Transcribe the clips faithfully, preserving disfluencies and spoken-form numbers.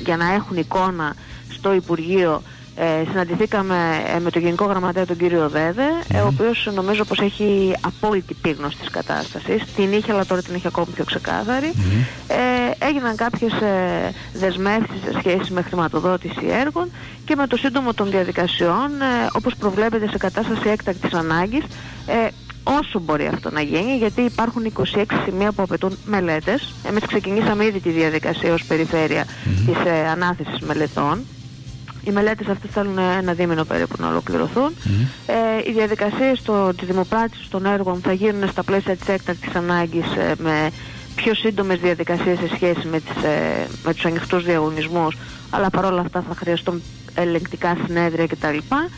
για να έχουν εικόνα στο Υπουργείο. Ε, συναντηθήκαμε ε, με τον Γενικό Γραμματέα τον κύριο Δέδε, mm. ε, ο οποίος νομίζω πως έχει απόλυτη πείγνωση της κατάστασης. Την είχε, αλλά τώρα την έχει ακόμη πιο ξεκάθαρη. Mm. Ε, έγιναν κάποιες ε, δεσμεύσεις σε σχέση με χρηματοδότηση έργων και με το σύντομο των διαδικασιών, ε, όπως προβλέπεται σε κατάσταση έκτακτης ανάγκης, ε, όσο μπορεί αυτό να γίνει, γιατί υπάρχουν είκοσι έξι σημεία που απαιτούν μελέτες. Εμείς ξεκινήσαμε ήδη τη διαδικασία ως περιφέρεια mm. της ε, ανάθεσης μελετών. Οι μελέτες αυτές θέλουν ένα δίμηνο περίπου να ολοκληρωθούν. Mm. Ε, οι διαδικασίες το, της δημοπράτησης των έργων θα γίνουν στα πλαίσια της έκτακτης ανάγκης, ε, με πιο σύντομες διαδικασίες σε σχέση με, τις, ε, με τους ανοιχτούς διαγωνισμούς, αλλά παρόλα αυτά θα χρειαστούν ελεγκτικά συνέδρια κτλ.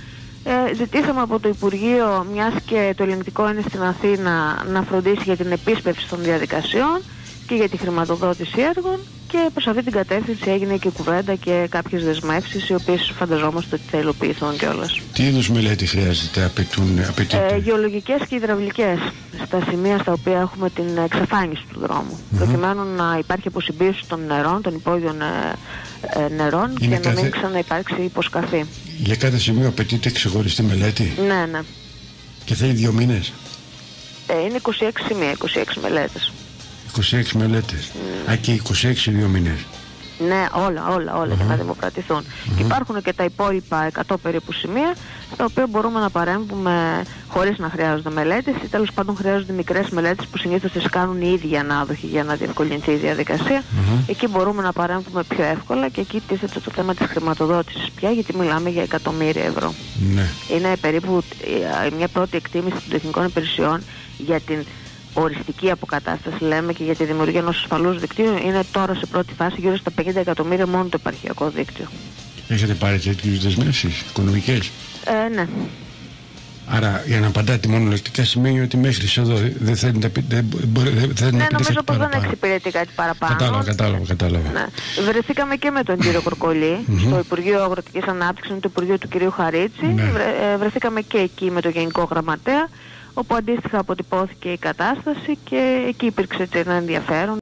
Ε, ζητήσαμε από το Υπουργείο, μιας και το ελεγκτικό είναι στην Αθήνα, να φροντίσει για την επίσπευση των διαδικασιών και για τη χρηματοδότηση έργων, και προς αυτή την κατεύθυνση έγινε και κουβέντα και κάποιες δεσμεύσεις, οι οποίες φανταζόμαστε ότι θα υλοποιηθούν κιόλας. Τι είδους μελέτη χρειάζεται, απαιτούν, απαιτείται? Ε, γεωλογικές και υδραυλικές, στα σημεία στα οποία έχουμε την εξαφάνιση του δρόμου, mm-hmm. προκειμένου να υπάρχει αποσυμπίωση των νερών, των υπόγειων ε, ε, νερών, είναι και κάθε... να μην ξαναυπάρξει υποσκαφή. Για κάθε σημείο απαιτείται ξεχωριστή μελέτη? Ναι, ναι. Και θέλει δύο μήνες? Ε, είναι είκοσι έξι σημεία, είκοσι έξι μελέτες. είκοσι έξι μελέτες. Mm. Α, και είκοσι έξι δύο μήνες. Ναι, όλα, όλα, όλα, uh-huh. για να δημοκρατηθούν. Uh-huh. Και υπάρχουν και τα υπόλοιπα εκατό περίπου σημεία, στα οποία μπορούμε να παρέμβουμε χωρίς να χρειάζονται μελέτες, ή τέλος πάντων χρειάζονται μικρές μελέτες που συνήθως τις κάνουν οι ίδιοι ανάδοχοι για να διευκολυνθεί η διαδικασία. Uh-huh. Εκεί μπορούμε να παρέμβουμε πιο εύκολα, και εκεί τίθεται το θέμα της χρηματοδότησης πια, γιατί μιλάμε για εκατομμύρια ευρώ. Uh-huh. Είναι περίπου μια πρώτη εκτίμηση των τεχνικών υπηρεσιών για την οριστική αποκατάσταση, λέμε, και για τη δημιουργία ενός ασφαλούς δικτύου, είναι τώρα σε πρώτη φάση γύρω στα πενήντα εκατομμύρια μόνο το επαρχιακό δίκτυο. Έχετε πάρει τέτοιες δεσμεύσεις οικονομικές? Ε, ναι. Άρα, για να απαντάτε μονολεκτικά, σημαίνει ότι μέχρι εδώ δεν θέλετε να πείτε. Ναι, νομίζω πως δεν εξυπηρετεί κάτι παραπάνω. Κατάλαβα, κατάλαβα. κατάλαβα. Ναι. Βρεθήκαμε και με τον κύριο Κορκολή στο Υπουργείο Αγροτικής Ανάπτυξης, το Υπουργείο του κυρίου Χαρίτση. Ναι. Βρε, βρεθήκαμε και εκεί με τον Γενικό Γραμματέα, όπου αντίστοιχα αποτυπώθηκε η κατάσταση και εκεί υπήρξε ένα ενδιαφέρον.